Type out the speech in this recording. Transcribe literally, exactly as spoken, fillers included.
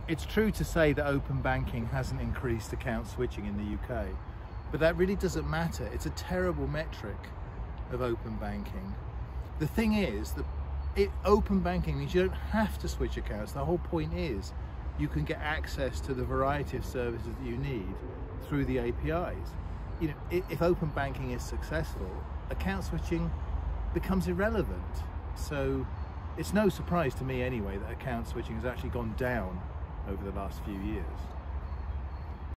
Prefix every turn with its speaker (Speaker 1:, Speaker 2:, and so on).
Speaker 1: It's true to say that open banking hasn't increased account switching in the U K, but that really doesn't matter. It's a terrible metric of open banking. The thing is that it, open banking means you don't have to switch accounts. The whole point is you can get access to the variety of services that you need through the A P Is. You know, if open banking is successful, account switching becomes irrelevant. So it's no surprise to me anyway that account switching has actually gone down over the last few years.